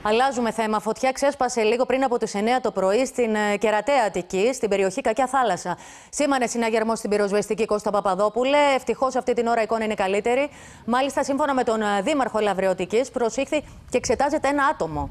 Αλλάζουμε θέμα. Φωτιά ξέσπασε λίγο πριν από τις 9 το πρωί στην Κερατέα Αττικής, στην περιοχή Κακιά Θάλασσα. Σήμανε συναγερμό στην πυροσβεστική Κώστα Παπαδόπουλε. Ευτυχώς αυτή την ώρα η εικόνα είναι καλύτερη. Μάλιστα, σύμφωνα με τον Δήμαρχο Λαβρεωτικής, προσήχθη και εξετάζεται ένα άτομο.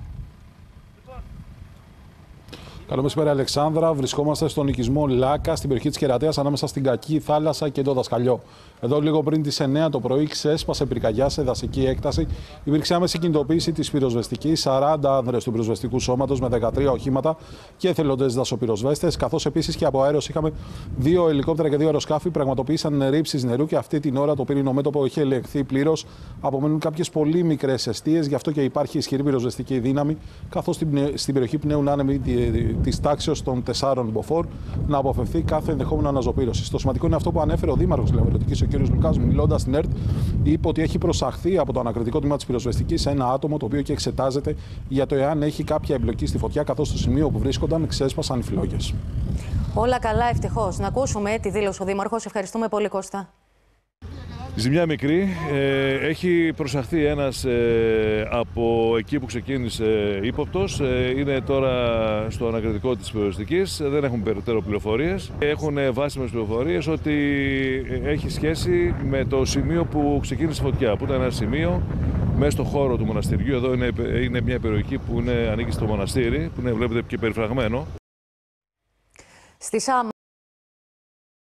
Καλό μεσημέρι, Αλεξάνδρα. Βρισκόμαστε στον οικισμό Λάκα, στην περιοχή της Κερατέας, ανάμεσα στην Κακή Θάλασσα και το Δασκαλιό. Εδώ, λίγο πριν τις 9 το πρωί, ξέσπασε πυρκαγιά σε δασική έκταση. Υπήρξε άμεση κινητοποίηση της πυροσβεστικής, 40 άνδρες του πυροσβεστικού σώματος με 13 οχήματα και εθελοντές δασοπυροσβέστες. Καθώς επίσης και από αέρος είχαμε 2 ελικόπτερα και 2 αεροσκάφη. Πραγματοποίησαν ρήψεις νερού και αυτή την ώρα το πύρινο μέτωπο έχει ελεγχθεί πλήρως. Απομένουν κάποιες πολύ μικρές εστίες, γι' αυτό και υπάρχει ισχυρή πυροσβεστική δύναμη. Καθώς στην περιοχή πνέουν άνεμοι της τάξεως των 4 μποφόρ, να αποφευθεί κάθε ενδεχόμενο αναζωπήρωση. Το σημαντικό είναι αυτό που ανέφερε ο Δήμαρχος Λαβρεωτικής, ο κ. Λουκάς, μιλώντας στην ΕΡΤ, είπε ότι έχει προσαχθεί από το ανακριτικό τμήμα της πυροσβεστικής ένα άτομο το οποίο και εξετάζεται για το εάν έχει κάποια εμπλοκή στη φωτιά, καθώς στο σημείο που βρίσκονταν ξέσπασαν οι φλόγες. Όλα καλά, ευτυχώς. Να ακούσουμε τη δήλωση ο Δήμαρχος. Ευχαριστούμε πολύ, Κώστα. Η ζημιά μικρή, έχει προσαχθεί ένας από εκεί που ξεκίνησε ύποπτος, είναι τώρα στο ανακριτικό της πυροσβεστικής, δεν έχουν περαιτέρω πληροφορίες. Έχουν βάσιμες πληροφορίες ότι έχει σχέση με το σημείο που ξεκίνησε η φωτιά, που ήταν ένα σημείο μέσα στο χώρο του μοναστηριού. Εδώ είναι μια περιοχή που ανήκει στο μοναστήρι, που είναι, βλέπετε, και περιφραγμένο.